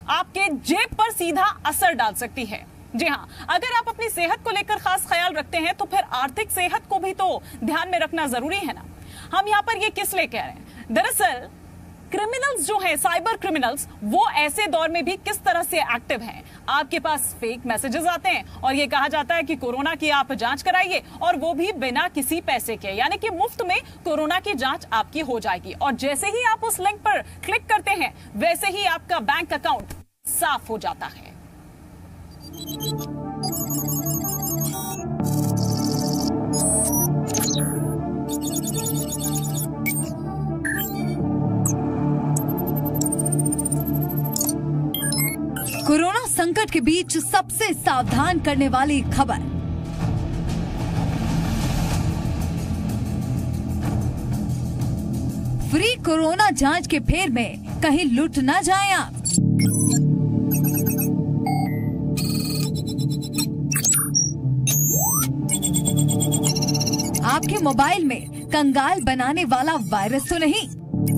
आपके जेब पर सीधा असर डाल सकती है। जी हाँ, अगर आप अपनी सेहत को लेकर खास ख्याल रखते हैं तो फिर आर्थिक सेहत को भी तो ध्यान में रखना जरूरी है ना। हम यहाँ पर ये किस लिए कह रहे हैं? दरअसल क्रिमिनल्स जो हैं, साइबर क्रिमिनल्स, वो ऐसे दौर में भी किस तरह से एक्टिव हैं। आपके पास फेक मैसेजेस आते हैं और ये कहा जाता है कि कोरोना की आप जांच कराइए, और वो भी बिना किसी पैसे के, यानी कि मुफ्त में कोरोना की जांच आपकी हो जाएगी। और जैसे ही आप उस लिंक पर क्लिक करते हैं वैसे ही आपका बैंक अकाउंट साफ हो जाता है। कोरोना संकट के बीच सबसे सावधान करने वाली खबर। फ्री कोरोना जांच के फेर में कहीं लुट ना जाएं आप। आपके मोबाइल में कंगाल बनाने वाला वायरस तो नहीं?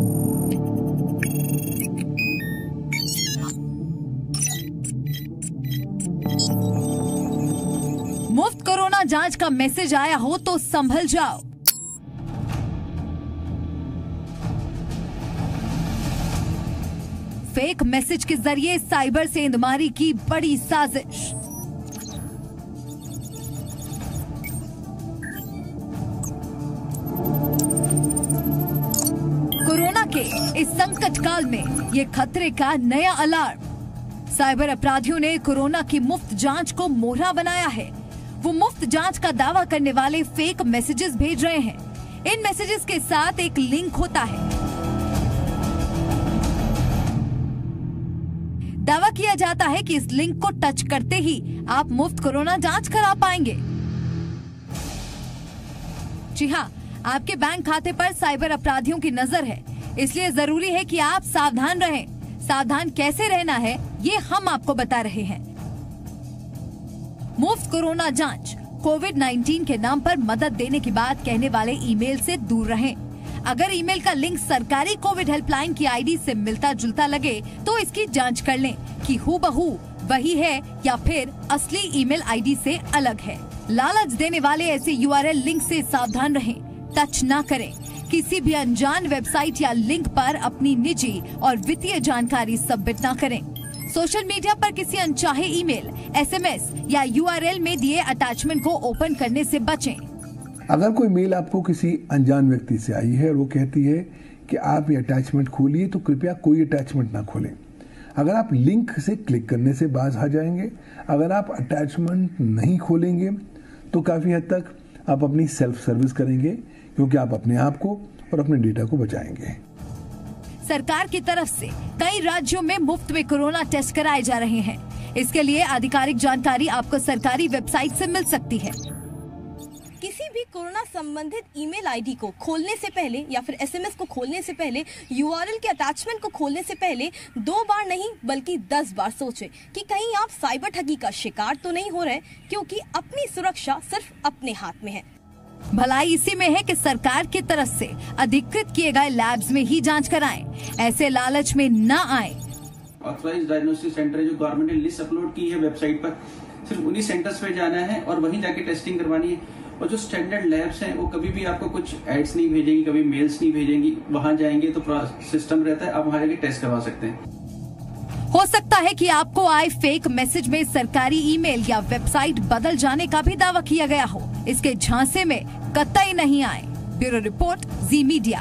मुफ्त कोरोना जांच का मैसेज आया हो तो संभल जाओ। फेक मैसेज के जरिए साइबर सेंधमारी की बड़ी साजिश। कोरोना के इस संकट काल में ये खतरे का नया अलार्म। साइबर अपराधियों ने कोरोना की मुफ्त जांच को मोहरा बनाया है। वो मुफ्त जांच का दावा करने वाले फेक मैसेजेस भेज रहे हैं। इन मैसेजेस के साथ एक लिंक होता है। दावा किया जाता है कि इस लिंक को टच करते ही आप मुफ्त कोरोना जांच करा पाएंगे। जी हाँ, आपके बैंक खाते पर साइबर अपराधियों की नजर है, इसलिए जरूरी है कि आप सावधान रहें। सावधान कैसे रहना है ये हम आपको बता रहे हैं। मुफ्त कोरोना जांच, कोविड-19 के नाम पर मदद देने की बात कहने वाले ईमेल से दूर रहें। अगर ईमेल का लिंक सरकारी कोविड हेल्पलाइन की आईडी से मिलता जुलता लगे तो इसकी जांच कर लें कि हूबहू वही है या फिर असली ईमेल आईडी से अलग है। लालच देने वाले ऐसे यूआरएल लिंक से सावधान रहें, टच ना करें। किसी भी अनजान वेबसाइट या लिंक पर अपनी निजी और वित्तीय जानकारी सबमिट ना करें। सोशल मीडिया पर किसी अनचाहे ईमेल, एसएमएस या यूआरएल में दिए अटैचमेंट को ओपन करने से बचें। अगर कोई मेल आपको किसी अनजान व्यक्ति से आई है और वो कहती है कि आप ये अटैचमेंट खोलिए, तो कृपया कोई अटैचमेंट ना खोलें। अगर आप लिंक से क्लिक करने से बाज आ जाएंगे। अगर आप अटैचमेंट नहीं खोलेंगे तो काफी हद तक आप अपनी सेल्फ सर्विस करेंगे, क्योंकि आप अपने आप को और अपने डेटा को बचाएंगे। सरकार की तरफ से कई राज्यों में मुफ्त में कोरोना टेस्ट कराए जा रहे हैं। इसके लिए आधिकारिक जानकारी आपको सरकारी वेबसाइट से मिल सकती है। किसी भी कोरोना संबंधित ईमेल आईडी को खोलने से पहले या फिर एसएमएस को खोलने से पहले, यूआरएल के अटैचमेंट को खोलने से पहले 2 बार नहीं बल्कि 10 बार सोचें कि कहीं आप साइबर ठगी का शिकार तो नहीं हो रहे, क्योंकि अपनी सुरक्षा सिर्फ अपने हाथ में है। भलाई इसी में है कि सरकार की तरफ से अधिकृत किए गए लैब्स में ही जांच कराएं। ऐसे लालच में न आए। ऑथराइज्ड डायग्नोस्टिक सेंटर जो गवर्नमेंट ने लिस्ट अपलोड की है वेबसाइट पर, सिर्फ उन्हीं सेंटर्स पे जाना है और वहीं जाके टेस्टिंग करवानी है। और जो स्टैंडर्ड लैब्स हैं वो कभी भी आपको कुछ एड्स नहीं भेजेंगी, कभी मेल्स नहीं भेजेंगी। वहां जाएंगे तो सिस्टम रहता है, आप वहां जाके टेस्ट करवा सकते हैं। हो सकता है कि आपको आए फेक मैसेज में सरकारी ईमेल या वेबसाइट बदल जाने का भी दावा किया गया हो। इसके झांसे में कतई नहीं आए। Bureau report, Zee media.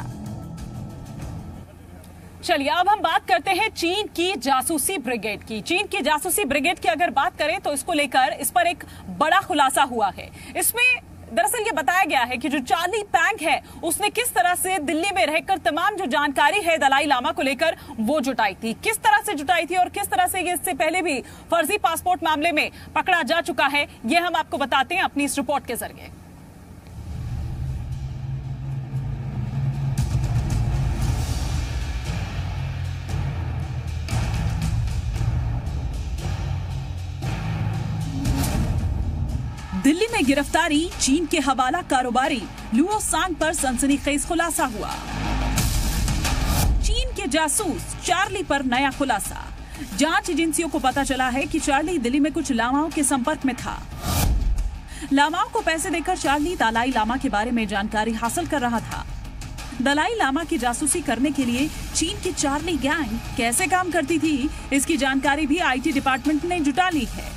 चलिए अब हम बात करते हैं चीन की जासूसी ब्रिगेड की। चीन की जासूसी ब्रिगेड की अगर बात करें तो इसको लेकर इस पर एक बड़ा खुलासा हुआ है। इसमें दरअसल ये बताया गया है कि जो चार्ली पैंग है उसने किस तरह से दिल्ली में रहकर तमाम जो जानकारी है दलाई लामा को लेकर वो जुटाई थी, किस तरह से जुटाई थी और किस तरह से ये इससे पहले भी फर्जी पासपोर्ट मामले में पकड़ा जा चुका है, ये हम आपको बताते हैं अपनी इस रिपोर्ट के जरिए। दिल्ली में गिरफ्तारी, चीन के हवाला कारोबारी लुओ सांग पर सनसनीखेज खुलासा हुआ। चीन के जासूस चार्ली पर नया खुलासा। जांच एजेंसियों को पता चला है कि चार्ली दिल्ली में कुछ लामाओं के संपर्क में था। लामाओं को पैसे देकर चार्ली दलाई लामा के बारे में जानकारी हासिल कर रहा था। दलाई लामा की जासूसी करने के लिए चीन की चार्ली गैंग कैसे काम करती थी, इसकी जानकारी भी आईटी डिपार्टमेंट ने जुटा ली है।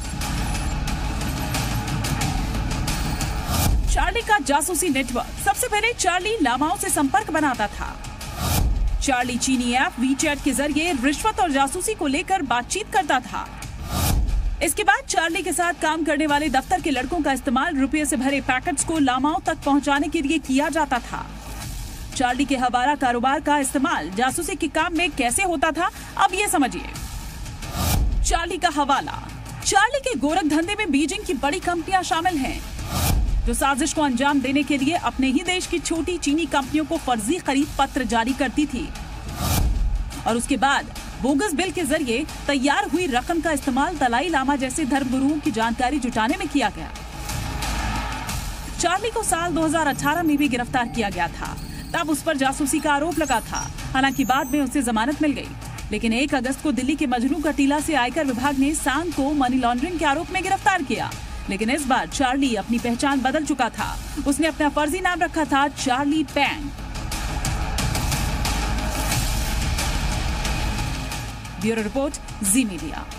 चार्ली का जासूसी नेटवर्क। सबसे पहले चार्ली लामाओं से संपर्क बनाता था। चार्ली चीनी ऐप वीचैट के जरिए रिश्वत और जासूसी को लेकर बातचीत करता था। इसके बाद चार्ली के साथ काम करने वाले दफ्तर के लड़कों का इस्तेमाल रुपये से भरे पैकेट्स को लामाओं तक पहुंचाने के लिए किया जाता था। चार्ली के हवाला कारोबार का इस्तेमाल जासूसी के काम में कैसे होता था, अब ये समझिए। चार्ली का हवाला। चार्ली के गोरख धंधे में बीजिंग की बड़ी कंपनियां शामिल हैं, जो साजिश को अंजाम देने के लिए अपने ही देश की छोटी चीनी कंपनियों को फर्जी खरीद पत्र जारी करती थी और उसके बाद बोगस बिल के जरिए तैयार हुई रकम का इस्तेमाल दलाई लामा जैसे धर्मगुरुओं की जानकारी जुटाने में किया गया। चार्ली को साल 2018 में भी गिरफ्तार किया गया था। तब उस पर जासूसी का आरोप लगा था। हालांकि बाद में उसे जमानत मिल गई, लेकिन 1 अगस्त को दिल्ली के मजनू का टीला से आयकर विभाग ने सांग को मनी लॉन्ड्रिंग के आरोप में गिरफ्तार किया। लेकिन इस बार चार्ली अपनी पहचान बदल चुका था। उसने अपना फर्जी नाम रखा था Charlie Pang. Bureau report, Zee media.